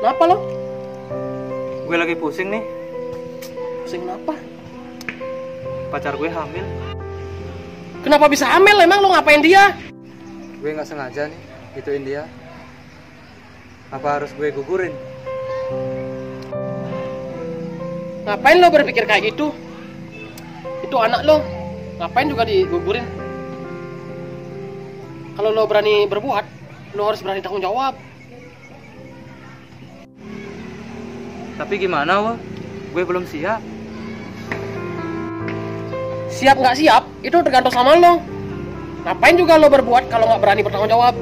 Kenapa lo? Gue lagi pusing nih. Pusing kenapa? Pacar gue hamil. Kenapa bisa hamil? Emang lo ngapain dia? Gue nggak sengaja nih gituin dia. Apa harus gue gugurin? Ngapain lo berpikir kayak gitu? Itu anak lo. Ngapain juga digugurin? Kalau lo berani berbuat, lo harus berani tanggung jawab. Tapi gimana, Wah? Gue belum siap. Siap nggak siap, itu tergantung sama lo. Ngapain juga lo berbuat kalau nggak berani bertanggung jawab?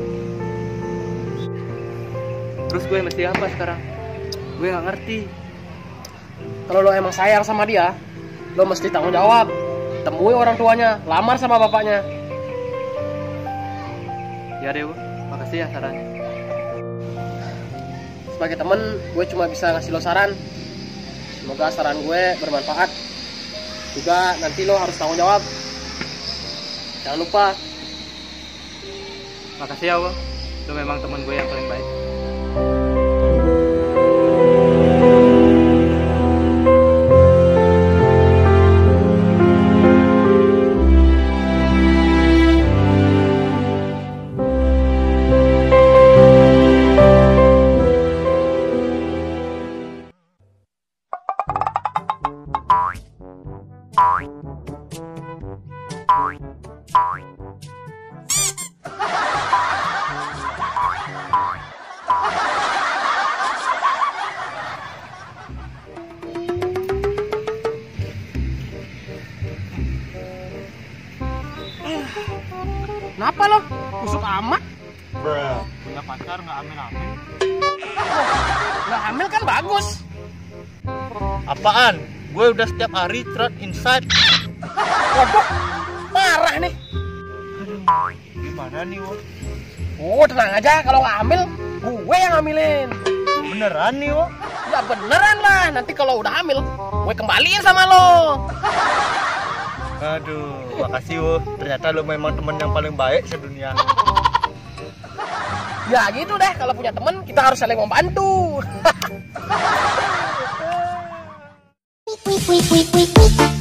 Terus gue mesti apa sekarang? Gue nggak ngerti. Kalau lo emang sayang sama dia, lo mesti tanggung jawab. Temui orang tuanya, lamar sama bapaknya. Ya deh, Wah. Makasih ya sarannya. Sebagai temen, gue cuma bisa ngasih lo saran. Semoga saran gue bermanfaat. Juga nanti lo harus tanggung jawab. Jangan lupa. Makasih ya, Wah. Lu memang teman gue yang paling baik. Kenapa lo? Busuk amat. Punya pacar nggak hamil-hamil? Nggak hamil kan bagus. Apaan? Gue udah setiap hari thread inside. Waduh, parah nih. Gimana nih, Wah? Oh, tenang aja, kalau nggak hamil, gue yang hamilin. Beneran nih, Wah? Ya beneran lah, nanti kalau udah hamil, gue kembaliin sama lo. Aduh, makasih, Wah. Ternyata lu memang teman yang paling baik sedunia. Ya gitu deh, kalau punya temen, kita harus saling membantu.